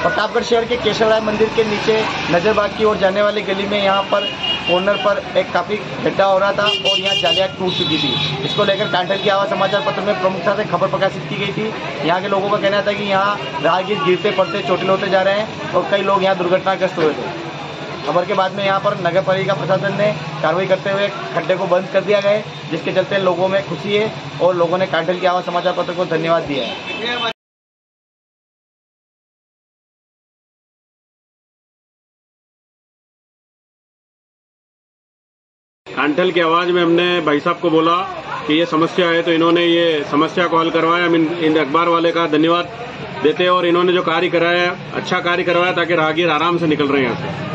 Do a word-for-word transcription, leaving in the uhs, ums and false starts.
प्रतापगढ़ शहर के केशव राय मंदिर के नीचे नजरबाग की ओर जाने वाली गली में यहाँ पर कॉर्नर पर एक काफ़ी गड्ढा हो रहा था और यहाँ जालियाँ टूट चुकी थी। इसको लेकर कांठल की आवाज़ समाचार पत्र में प्रमुखता से खबर प्रकाशित की गई थी। यहाँ के लोगों का कहना था कि यहाँ राहगीर गिरते पड़ते चोटिल होते जा रहे हैं और कई लोग यहाँ दुर्घटनाग्रस्त हुए थे। खबर के बाद में यहाँ पर नगर पालिका प्रशासन ने कार्रवाई करते हुए खड्डे को बंद कर दिया गया, जिसके चलते लोगों में खुशी है और लोगों ने कांठल की आवाज़ समाचार पत्र को धन्यवाद दिया है। कांठल की आवाज़ में हमने भाई साहब को बोला कि ये समस्या है, तो इन्होंने ये समस्या को हल करवाया। हम इन, इन अखबार वाले का धन्यवाद देते हैं और इन्होंने जो कार्य कराया अच्छा कार्य करवाया ताकि राहगीर आराम से निकल रहे हैं यहाँ से।